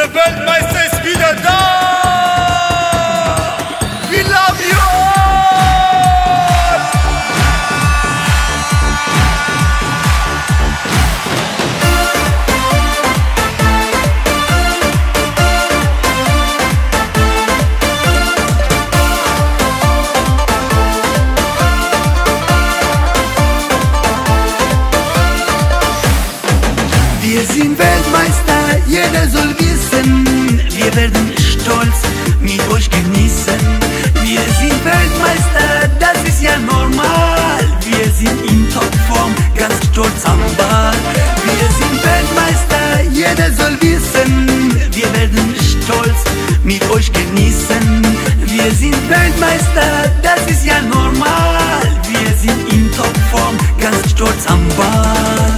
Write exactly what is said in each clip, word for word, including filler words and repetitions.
Der Weltmeister ist wieder da! We love you all! Wir sind Weltmeister, jeder soll wissen, wir werden stolz mit euch genießen. Wir sind Weltmeister, das ist ja normal, wir sind in Topform, ganz stolz am Ball. Wir sind Weltmeister, jeder soll wissen, wir werden stolz mit euch genießen. Wir sind Weltmeister, das ist ja normal, wir sind in Topform, ganz stolz am Ball.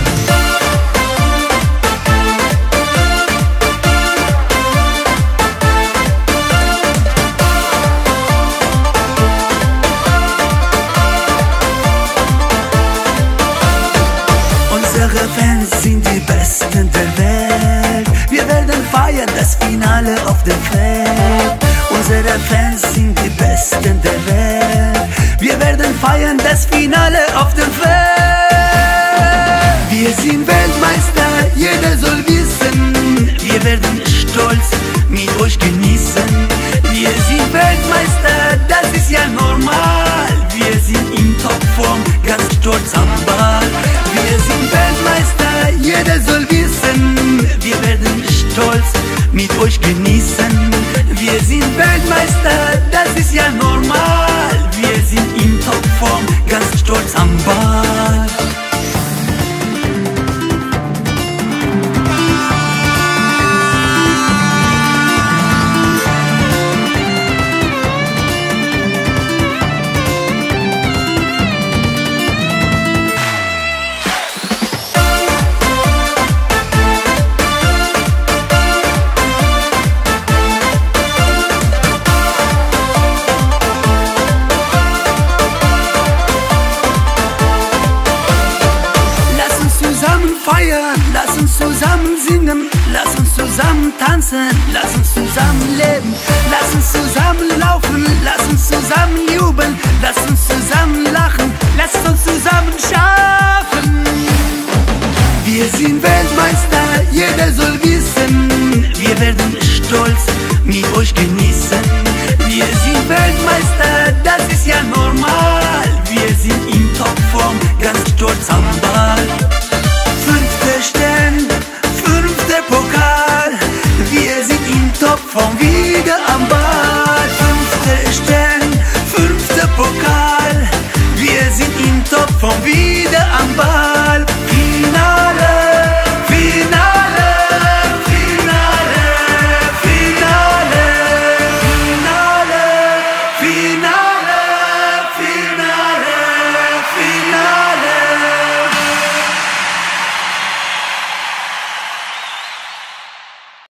Unsere Fans sind die Besten der Welt. Wir werden feiern das Finale auf dem Feld. Unsere Fans sind die Besten der Welt. Wir werden feiern das Finale auf dem Feld. Wir sind Weltmeister, jeder soll wissen. Wir werden stolz mit euch genießen. Wir sind Weltmeister, das ist ja normal. Wir sind in Topform, ganz stolz am Ball. Wir sind Weltmeister, jeder soll wissen, wir werden stolz mit euch genießen. Wir sind Weltmeister, das ist ja normal, wir sind in Topform, ganz stolz am Ball. Feiern, lass uns zusammen singen, lass uns zusammen tanzen, lass uns zusammen leben, lass uns zusammen laufen, lass uns zusammen jubeln, lass uns zusammen lachen, lass uns zusammen schaffen. Wir sind Weltmeister, jeder soll wissen, wir werden stolz mit euch genießen. Wir sind Weltmeister, das ist ja normal, wir sind in Topform, ganz stolz am Ball. Fünfter Stern, fünfter Pokal, wir sind in Topform wieder am Ball. Fünfter Stern, fünfter Pokal, wir sind in Topform wieder.